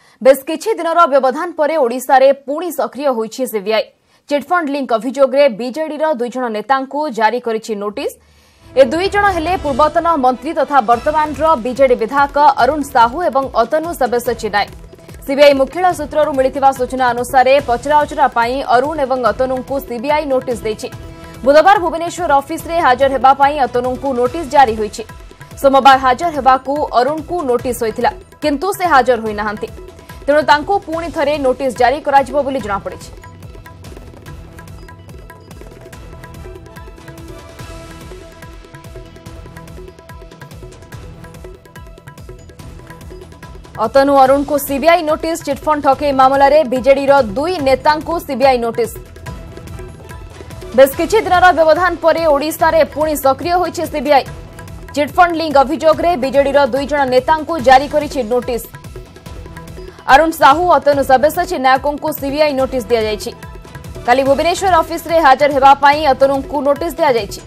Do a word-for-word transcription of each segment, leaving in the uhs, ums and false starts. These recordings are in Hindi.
बेस किछि दिनर व्यवधान पर ओडिशा रे पुणी सक्रिय होईछि सीबीआई। चिटफंड लिंक अभियोग रे बीजेडी रो दुई जण नेतांकु जारी करिछि नोटिस। ए दुई जण हेले पूर्वतन मंत्री तथा वर्तमान रो बीजेडी विधायक अरुण साहू एवं अतनु सब्यासाची नायक। सीबीआई मुख्यालय सूत्रରୁ मिलिथिबा सूचना अनुसार पचराउचरा पाई अरुण एवं अतनुंकु सीबीआई नोटिस देछि। बुधवार भुवनेश्वर ऑफिस रे हाजर हेबा पाई अतनुंकु नोटिस जारी होईछि। सोमवार हाजर हेबाकू अरुण को नोटिस होइथिला किंतु से हाजर होई नाहंती। तेणु तांको पुणी थरे नोटिस जारी कराजिबो बोली जणा पड़िछि। अतनु अरुण को सीबीआई नोटिस। चिटफंड ठके मामला रे बीजेडी रो दुई नेता को सीबीआई नोटिस। बेस किछि दिनर व्यवधान पर ओडिशा रे पुणी सक्रिय होईछि सीबीआई। चिटफंड लिंक अभियोग रे बीजेडी रो दुई जण नेतांकु जारी करिछि नोटिस। अरुण साहू अतनु सब्यासाची नायकों को सीबीआई नोटिस दिया जायछि। काली भुवनेश्वर ऑफिस रे हाजर हेबा पाई अतनुंकु नोटिस दिया जायछि।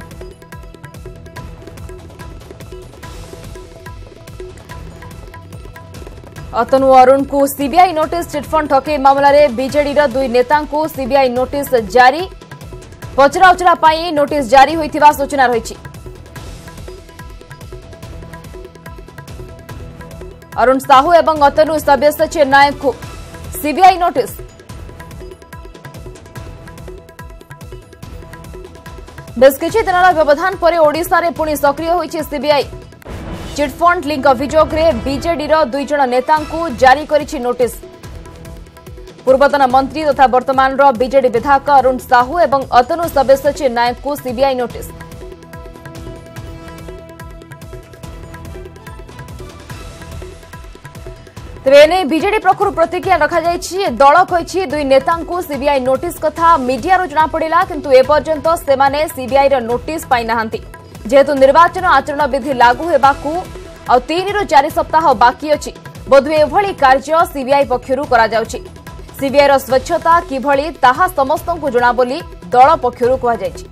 अतनु अरुण को सीबीआई नोटिस। चिटफंड ठके मामला रे बीजेडी रो दुई नेतांकु सीबीआई नोटिस जारी। पचराउचरा पाई नोटिस जारी होइथिबा सूचना रहिछि। अरुण साहू एवं अतनु सब्यासाची नायक को सीबीआई नोटिस। बेस किछि दिनर व्यवधान पर ओडिशा रे पुणी सक्रिय होईछि सीबीआई। चिटफंड लिंक अभियोग रे बीजेडी रो दुई जण नेतांकु जारी करिछि नोटिस। पूर्वतन मंत्री तथा वर्तमान रो बीजेडी विधायक अरुण साहू एवं अतनु सब्यासाची नायक को सीबीआई नोटिस। तेने बीजेडी पक्षरु प्रतिक्रिया रखा जायछि। दल कहिछि दुई नेतांकु सीबीआई नोटिस कथा मीडिया रो जणा पड़िला किंतु ए पर्यंत सेमाने सीबीआई रो नोटिस पाइ नाहंती। जेहेतु निर्वाचन आचरण विधि लागू हेबाकू आ तीन रु चार सप्ताह बाकी अछि बोधवे एभली कार्य सीबीआई पक्षरु करा जाउछि। सीबीआई रो स्वच्छता किभली ताहा समस्तंकु जणा बोली दल पक्षरु कहा जायछि।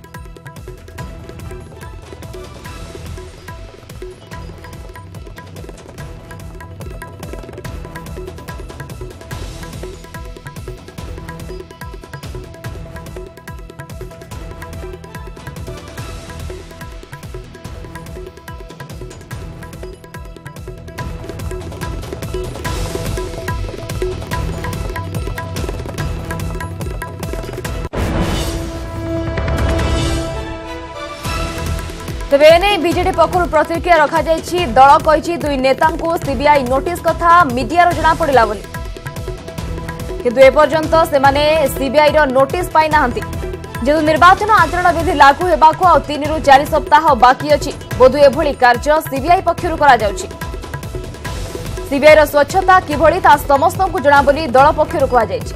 तेबे एने बीजेडी पक्षरु प्रतिक्रिया रखा जायछि। दल कहिछि दुई नेतांकु सीबीआई नोटिस कथा मीडिया रो जणा पड़िला बोली किंतु ए पर्यंत सेमाने सीबीआई रो नोटिस पाइ नाहंती। जेतु निर्वाचन आचरण विधि लागू हेबाकू आ तीन रु चार सप्ताह बाकी अछि बोधु एभली कार्य सीबीआई पक्षरु करा जाउछि। सीबीआई रो स्वच्छता किभली ता समस्तंकु जणा बोली दल पक्षरु कहा जायछि।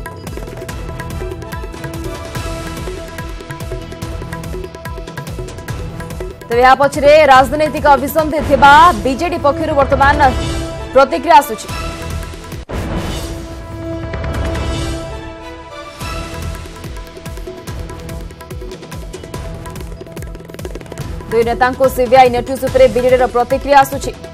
तेबे या पछरे राजनीतिक अभिसंधि थिबा बीजेडी पक्षरु वर्तमान प्रतिक्रिया आसुछि। दुई नेतांको सीबीआई नोटिस उपरे बीजेडी रो प्रतिक्रिया आसुछि।